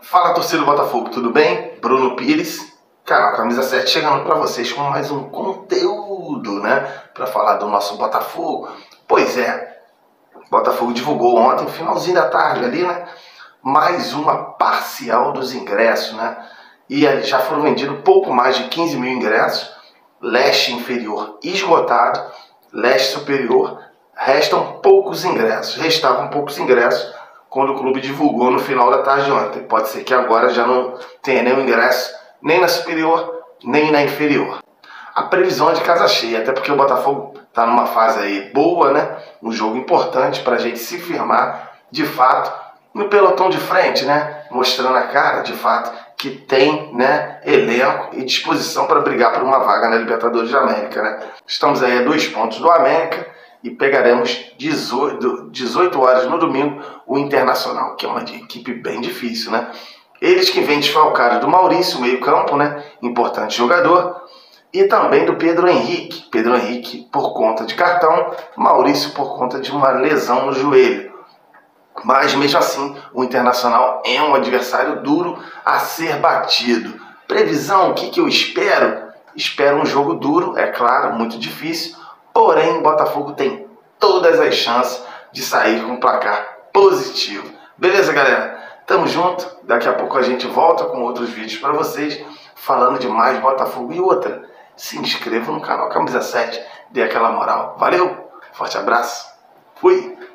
Fala, torcida do Botafogo, tudo bem? Bruno Pires, canal Camisa 7, chegando para vocês com mais um conteúdo, né? Para falar do nosso Botafogo. Pois é, o Botafogo divulgou ontem, finalzinho da tarde ali, né? Mais uma parcial dos ingressos, né? E já foram vendidos pouco mais de 15 mil ingressos. Leste inferior esgotado, leste superior restavam poucos ingressos quando o clube divulgou no final da tarde de ontem. Pode ser que agora já não tenha nenhum ingresso, nem na superior, nem na inferior. A previsão é de casa cheia, até porque o Botafogo está numa fase aí boa, né? Um jogo importante para a gente se firmar, de fato, no pelotão de frente, né? Mostrando a cara, de fato, que tem, né, elenco e disposição para brigar por uma vaga na Libertadores da América, né? Estamos aí a 2 pontos do América e pegaremos 18 horas no domingo o Internacional, que é uma equipe bem difícil, né? Eles que vêm desfalcados do Maurício, meio campo, né? Importante jogador. E também do Pedro Henrique. Pedro Henrique por conta de cartão, Maurício por conta de uma lesão no joelho. Mas mesmo assim, o Internacional é um adversário duro a ser batido. Previsão, o que eu espero? Espero um jogo duro, é claro, muito difícil. Porém, o Botafogo tem todas as chances de sair com um placar positivo. Beleza, galera? Tamo junto. Daqui a pouco a gente volta com outros vídeos para vocês, falando de mais Botafogo. E outra, se inscreva no canal Camisa 7, dê aquela moral. Valeu, forte abraço, fui!